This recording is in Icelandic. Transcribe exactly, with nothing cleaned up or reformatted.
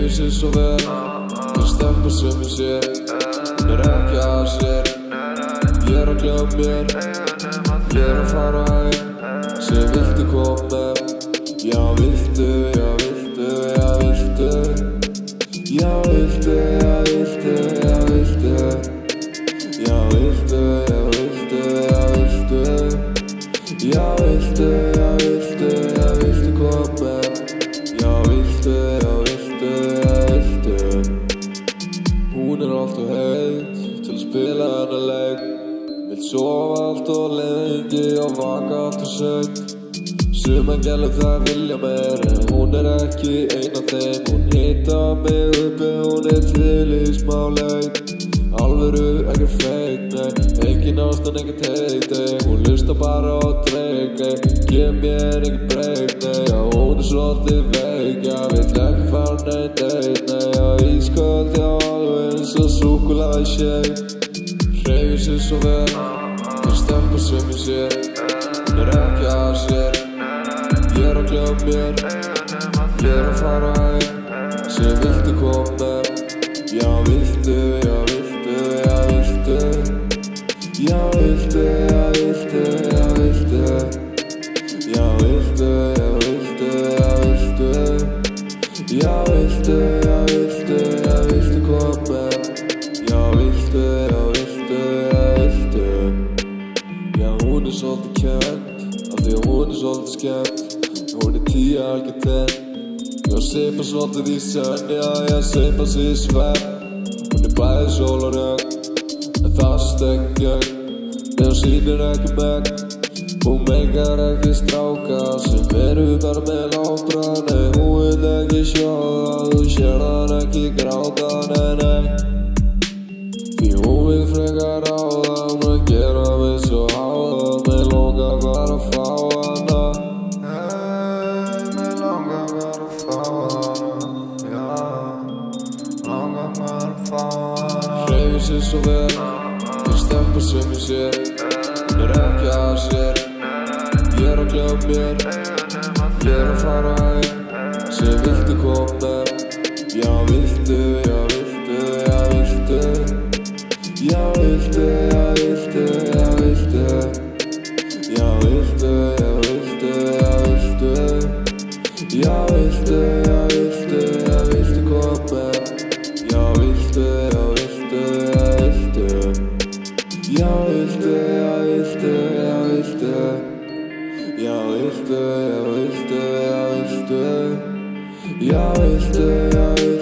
Hreyfir sig svo vel, þau stelpa sem ég sé. Hún er ekki að sér, ég er að gleyma mér. Ég er að fara heim, sem viltu koma með. Já viltu, já viltu, já viltu. Já viltu, já viltu, já viltu. Já viltu, já viltu, já viltu. Já viltu, já viltu, já viltu koma með. Já viltu, já viltu, já viltu. Hún er alltaf heit til að spila hennar leik. Vill sofa allt og lengi og vaka allt og seint. Sumar gælur það vilja meir, en hún er ekki ein af þeim. Hún hitar mig uppi, hún er til í smá leik. Alvöru, ekkert feik, nei, engin ástand, ekkert heit, ei. Hún hlustar bara á dreik, ei. Gef mér ekkert breyk, nei, já, hún er svolítið veik. Já, vill ekki fara neitt eitt, nei, já, ísköld, já, alveg eins og súkkulaði shake. Hreyfir sig svo vel, þau stelpa sem ég sé. Hún er ekki að sér, ég er að gleyma mér. Ég er að fara heim, sem viltu koma með. Já viltu, já viltu, já viltu. Já viltu, já viltu, já viltu. Já viltu, já viltu, já viltu. Já viltu, já viltu, já viltu koma með. Já viltu, já viltu, já viltu. Já hún er svolítið kennt, af því að hún er svolítið skemmt. Hún er tíu algjör tenn. Já seipa svolítið í senn, já já seipa sig í svepp. Hún er bæði sól og regn, en það stekk gegn. Nei hún sýnir ekki megn, hún mengar ekki stráka sem eru bara með látra. Nei hún vil ekki sjóða, þú sér hann ekki gráta, nei nei. Því hún vil frekar ráða, hún að gera mig svo háða. Mig langar bara að fá hana, hey, mig langar bara að fá hana, já, langar bara að fá hana. Hreyfir sig svo vel, þau stelpa sem ég sé. Hún er ekki að sér, ég er að gleyma mér. Ég er að fara heim, sem viltu koma með. Já viltu, já viltu, já viltu. Já viltu, já viltu, já viltu. Já viltu, já viltu, já viltu. Já viltu, já viltu, já viltu koma með. Já viltu, já viltu, já viltu. Já viltu, já viltu, já viltu. Já viltu, já viltu, já viltu. Já viltu, já viltu.